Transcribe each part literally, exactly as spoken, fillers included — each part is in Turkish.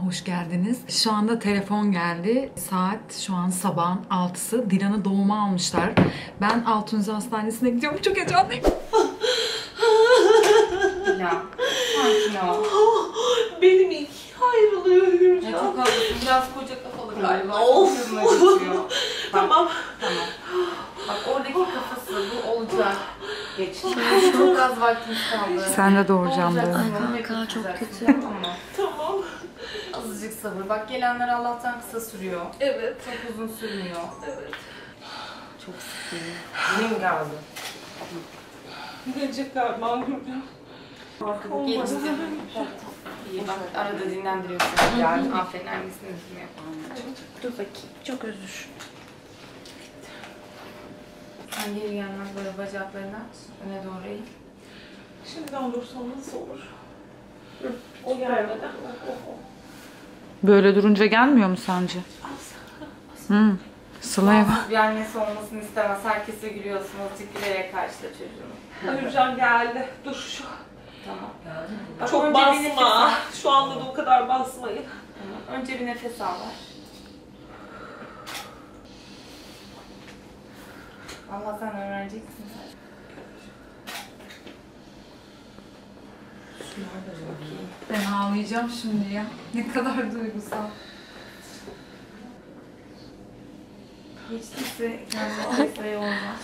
hoş geldiniz. Şu anda telefon geldi. Saat şu an sabahın altısı. Dilan'ı doğuma almışlar. Ben Altunizade Hastanesi'ne gidiyorum. Çok heyecanlıyım. Dilan, sakin ol. Benim ilk ayrılıyor Hürcan. Ne çok haklısın. Biraz koca kafalı galiba. Of. Tamam. Tamam. Bak oradaki kafası bu olacak. Geçti. Çok az vaktimiz kaldı. Sen de doğuracağım Olacak. da. Ay kanka çok kötü. Tamam. Tamam. Azıcık sabır. Bak gelenler Allah'tan kısa sürüyor. Evet. Çok uzun sürmüyor. Evet. Çok sıkıyorum. Dilim geldi. Gelecek galiba Hürcan. Arkada geçti. İyi bak arada dinlendiriyorsun. Yani aferin annesini dinliyor. Dur bakayım. Çok özür. Sen geri gelmez böyle bacaklarını aç. Öne doğru eğil. Şimdi olursa nasıl olur? O gelmeden. Böyle durunca gelmiyor mu sence? Hı. Sıla'ya bak. Bir annesi olmasını istemez. Herkese gülüyorsun. Azıcık gülerek karşıla çocuğunu. Hürcan geldi. Dur şu. Tamam. Çok Önce bir nefes al. basma. Şu anda da o kadar basmayın. Tamam. Önce bir nefes al ver. Allah sen öğreneceksin. Ben ağlayacağım şimdi ya. Ne kadar duygusal. Geçtiyse kendine sıraya olmaz.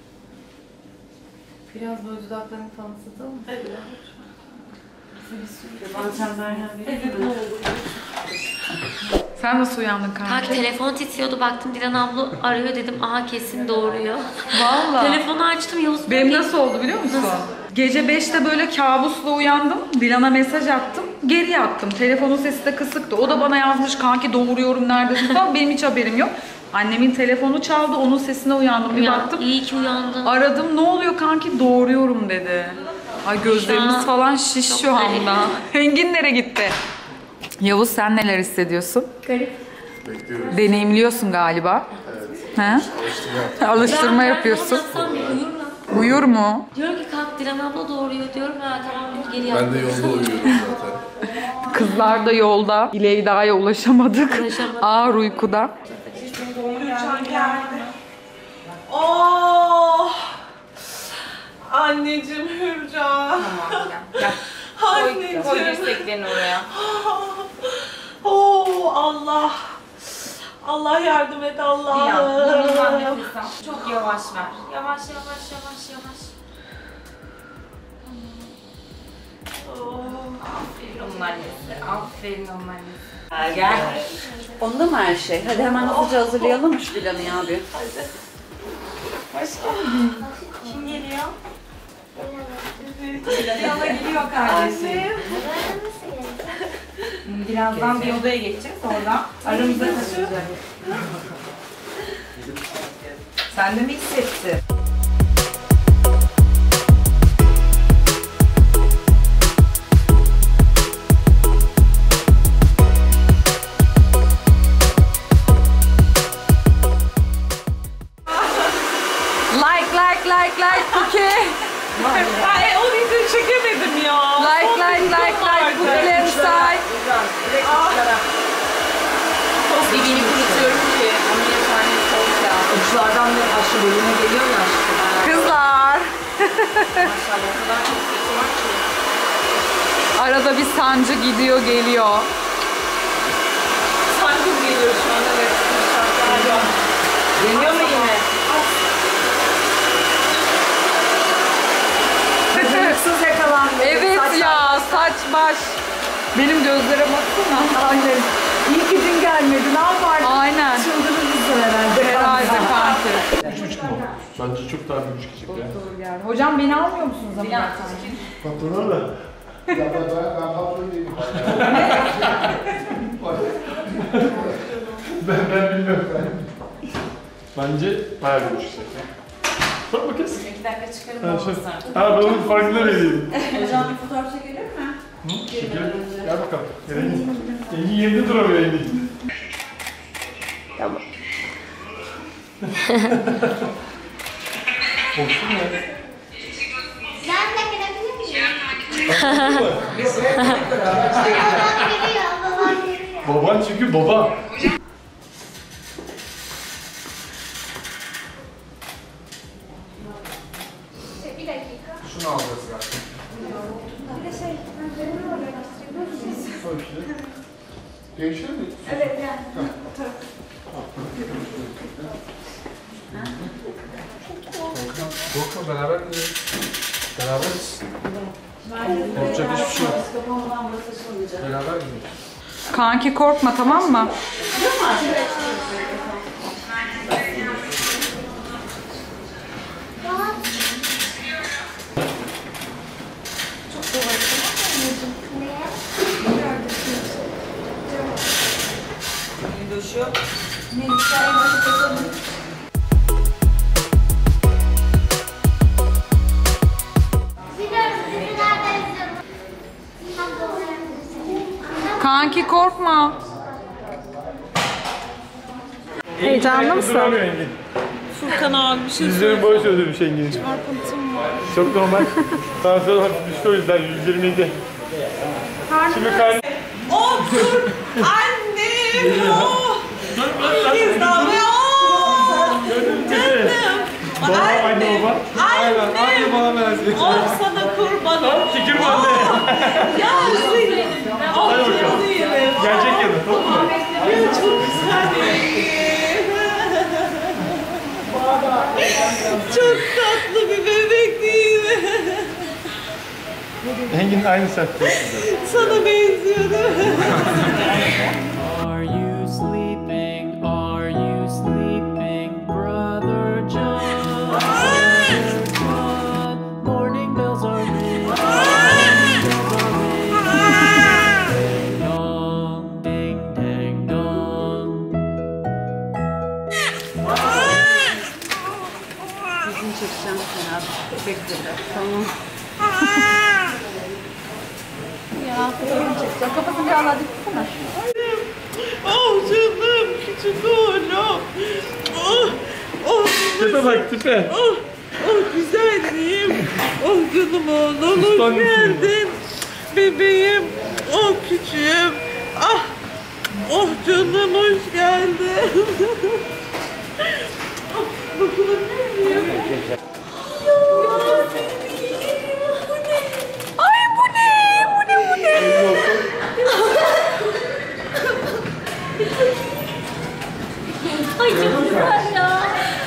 Biraz böyle dudaklarını falan ısıtalım mı? Evet. Bize bir su. Bazen Meryem Evet ne olur. Sen nasıl uyandın kanka? Kanka telefon titriyordu, baktım Dilan abla arıyor, dedim aha kesin doğuruyor. Vallahi. Telefonu açtım, Yavuz Benim Bey. nasıl oldu biliyor musun? Gece beşte böyle kabusla uyandım. Dilan'a mesaj attım. Geri yattım. Telefonun sesi de kısıktı. O da bana yazmış kanki doğuruyorum neredesin falan. Benim hiç haberim yok. Annemin telefonu çaldı. Onun sesine uyandım. Bir Ya, baktım. İyi ki uyandın. Aradım. Ne oluyor kanki? Doğuruyorum dedi. Ay gözlerimiz Şu an falan şiş çok şu anda. garip. Engin nereye gitti? Yavuz sen neler hissediyorsun? Garip. Bekliyoruz. Deneyimliyorsun galiba. Evet. He? Alıştırma. Alıştırma Ben yapıyorsun. yatsam bile uyur lan. Uyur mu? Diyorum ki kalk Dilan abla doğuruyor, diyorum ha tamam dur geri yat. Ben de yolda uyuyorum zaten. Kızlar da yolda. İleyda'ya ulaşamadık. Ulaşamadık. Ağır uykuda. Hürcan geldi. Oh! Anneciğim Hürcan. Tamam Dilan. Gel. Koy, Anneciğim. koy dirseklerini oraya. Oh Allah. Allah yardım et Dilan, burnundan Allah'ım. nefes al. Çok yavaş ver. Yavaş yavaş yavaş yavaş. Oh. Aferin onun annesi. Aferin onun annesi. Gel. Onda mı her şey? Hadi hemen hızlıca hazırlayalım şu planı ya abi. Hoş geldin. Kim geliyor? Dilan'a geliyor kardeşim. Birazdan bir odaya geçeceğiz. Sonra aramıza katılacak. Sen de mi hissettin? Like like like like Puki. Ay onu hiç çekemedim ya. Like like like like Puki inside. Dibini kurutuyorum ki ameliyathane soğuk ya. Uçlardan da aşı bölüme geliyor ya. Kızlar. Maşallah o kadar çok sesi var ki. Arada bir sancı gidiyor geliyor. Sanki geliyor şu an evet. Şartlar. Deniyor mu yine? Hırsız yakalandı. Evet Saç- ya saç baş. Benim gözlere baksana. Aynen. İyi ki dün gelmedi. Ne yapardın? Aynen. Çıldırırsın herhalde. Herhalde kanki. Üç buçuk mu? Bence çok daha bir buçuk çıktı ya. Hocam beni almıyor musunuz Dilan, ameliyathaneye? Patron da. Ya ben, ben, ben patron değilim. ben, ben bilmiyorum ben. Bence bayağı bir buçuk çıktı. Bak bakayım. İki dakika çıkarım Ha, olmasın. şey, ha ben onun farkında vereyim. Hocam bir fotoğraf çekelim mi? Hı? Şeker. Gel bakalım. Gel Engin. Engin yerinde duramıyor Engin. Tamam. Korktun mu? Ben de gelebilir miyim? Korktun mu? Babam geliyor, babam geliyor. Baban çünkü baba. Bir dakika. Şunu alacağız zaten. Bir de şey, ben oraya gösterebilir Değişir mi? Evet yani. Korkma beraber gidelim. Beraberiz. Korkacak hiçbir şey yok. Beraber gidelim. Kanki korkma, tamam mı? Kanki korkma. Heyecanlı mısın? Duramıyor Engin. Furkan abi bir şey Yüzlerin boş ödemiş Engin. Çarpıntım var. Çok normal. Tansiyon hafif düştü o yüzden yüz yirmi yedi. Şimdi karnı... Oh dur! Annem! Oh! İkizden ve oh! Canım! Baba, anne baba. Annem! Anne bana benziyor. Oh sana kurban ol! Şükür anne. Ya senin! Oh Hadi bakalım. canım yerim! Gelecek yanı. Toplu mu? Ya çok güzel. Çok tatlı bir bebek değil mi? Engin aynı sen. Sana benziyor değil mi? Are you sleeping? Are you sleeping, brother John? Brother John, morning bells are ringing. Morning bells are ringing. Ding dong, ding dang dong. Yüzünü çekeceğim sana. Bekledi. Tamam. Ya fotoğrafını çekeceğim. Kafasını bir Allah diktsene. Oh canım küçük oğlum. Oh, oh, Tipe bak tipe. oh, oh güzelliğim. Oh canım oğlum hoş Ustan geldin. Bebeğim. Oh küçüğüm. Ah. Oh canım hoş geldin. Oh, bakılabilir miyim? Ay bu ne? Bu ne? Bu ne? Ay çok güzel ya.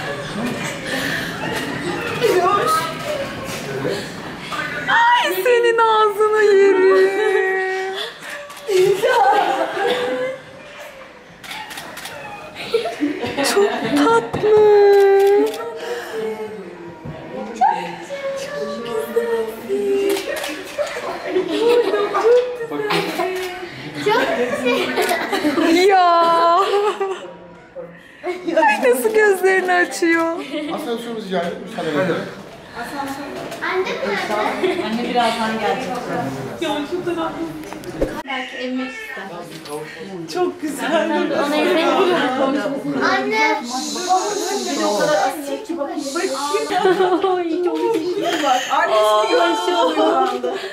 Ay senin ağzını yerim. Çok tatlı. Ya. Ay nasıl gözlerini açıyor. Asansörümüz rica edip müsaade edelim. Annem nerede? Anne birazdan gelecek. Ya şu tarafı Belki emmek ister. çok güzel. Ona izleyin. Anne. Annesi oluyor.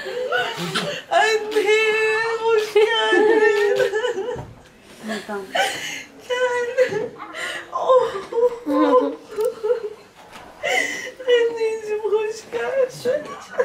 Anne hoş geldin. Neden? Geldin. Oh. Anneciğim hoş geldin.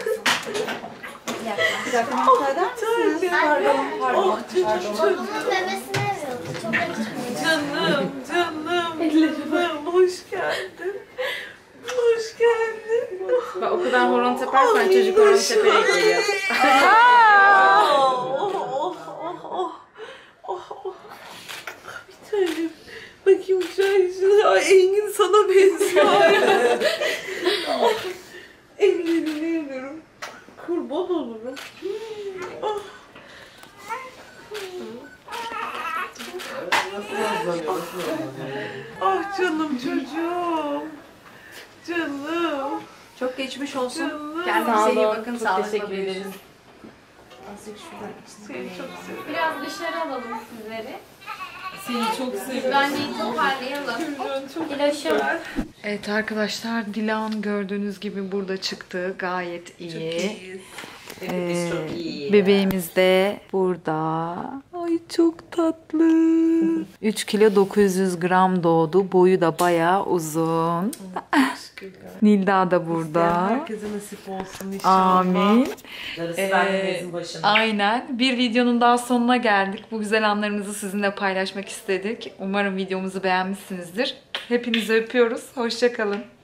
Bir dakika müsaade eder misiniz? Pardon, pardon. Oh çocuk çocuk. Bunun memesini veriyordu. Çok acıkmış. Canım canım. Canım hoş geldin. Hoş geldin. Bak o kadar horon tepersen çocuk horon tepeye geliyor. Oh, oh, oh, oh, oh, oh. Bir tanem. Bakayım şu an şuna. Ay Engin sana benziyor. Oh, ellerini yerim. Kurban olurum. Oh. Ah canım çocuğum. Canım. Çok geçmiş olsun. Canım. Kendinize iyi bakın. Çok Sağlıkla teşekkür büyüyün. ederiz. Azıcık şuradan. Seni çok seviyorum. Biraz dışarı alalım sizleri. Seni çok seviyorum. Güvenliği toparlayalım. İlaçım. Evet arkadaşlar, Dilan gördüğünüz gibi burada çıktı. Gayet iyi. Ee, bebeğimiz de burada. Ay Ay çok tatlı. üç kilo dokuz yüz gram doğdu. Boyu da bayağı uzun. Nilda da burada. Herkese nasip olsun inşallah. Amin. Darısı Ee, benimizin başına. Aynen. Bir videonun daha sonuna geldik. Bu güzel anlarımızı sizinle paylaşmak istedik. Umarım videomuzu beğenmişsinizdir. Hepinizi öpüyoruz. Hoşça kalın.